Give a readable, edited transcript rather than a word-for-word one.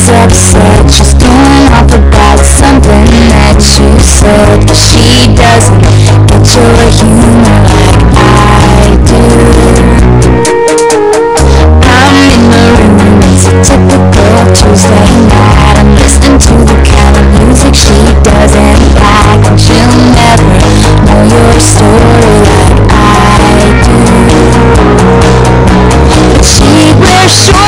upset. She's going off about something that you said. But she doesn't get your humor like I do. I'm in the room, it's a typical Tuesday night. I'm listening to the kind of music she doesn't like, and she'll never know your story like I do. But she wears short